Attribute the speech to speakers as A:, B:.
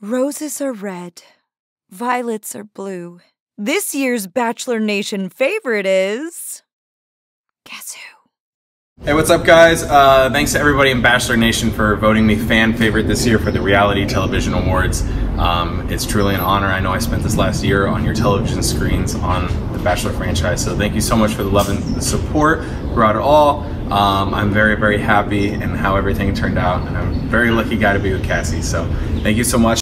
A: Roses are red, violets are blue. This year's Bachelor Nation favorite is... guess who?
B: Hey, what's up, guys? Thanks to everybody in Bachelor Nation for voting me fan favorite this year for the Reality Television Awards. It's truly an honor. I know I spent this last year on your television screens on the Bachelor franchise, so thank you so much for the love and the support throughout it all. I'm very, very happy in how everything turned out, and I'm a very lucky guy to be with Cassie, so thank you so much.